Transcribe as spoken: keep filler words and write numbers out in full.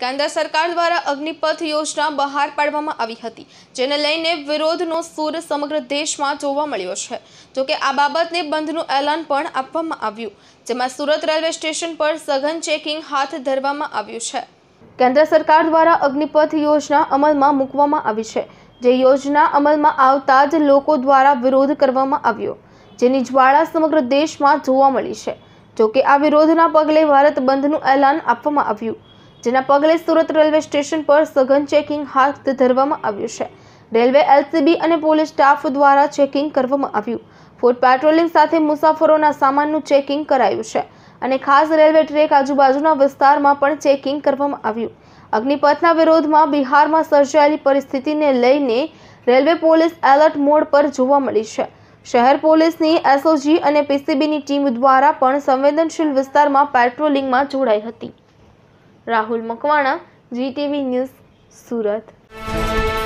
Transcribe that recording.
કેન્દ્ર સરકાર દ્વારા અગ્નિપથ યોજના બહાર પાડવામાં આવી હતી, જેને લઈને વિરોધનો સૂર સમગ્ર દેશમાં જોવા મળ્યો છે। જો કે આ બાબતને બંધનું એલાન પણ આપવામાં આવ્યું, જેમાં સુરત રેલવે સ્ટેશન પર સઘન ચેકિંગ હાથ ધરવામાં આવ્યું છે। કેન્દ્ર સરકાર દ્વારા અગ્નિપથ યોજના અમલમાં મૂકવામાં આવી છે, જે યોજના અમલમાં આવતા જ લોકો દ્વારા વિરોધ કરવામાં આવ્યો, જેની જ્વાળા સમગ્ર દેશમાં જોવા મળી છે। જો કે આ વિરોધના પગલે ભારત બંધનું એલાન આપવામાં આવ્યું, જેના પગલે સુરત રેલવે સ્ટેશન પર સઘન ચેકિંગ હાથ ધરવામાં આવ્યું છે। રેલવે એલસીબી અને પોલીસ સ્ટાફ દ્વારા ચેકિંગ કરવામાં આવ્યું। ફૂટ પેટ્રોલિંગ સાથે મુસાફરોના સામાનનું ચેકિંગ કરાયું છે અને ખાસ રેલવે ટ્રેક આજુબાજુના વિસ્તારમાં પણ ચેકિંગ કરવામાં આવ્યું। અગ્નિપથના વિરોધમાં બિહારમાં સર્જાયેલી પરિસ્થિતિને લઈને રેલવે પોલીસ એલર્ટ મોડ પર જોવા મળી છે। શહેર પોલીસની એસઓજી અને પીસીબીની ટીમ દ્વારા પણ સંવેદનશીલ વિસ્તારમાં પેટ્રોલિંગમાં જોડાઈ હતી। Rahul Makwana, GTV news, Surat.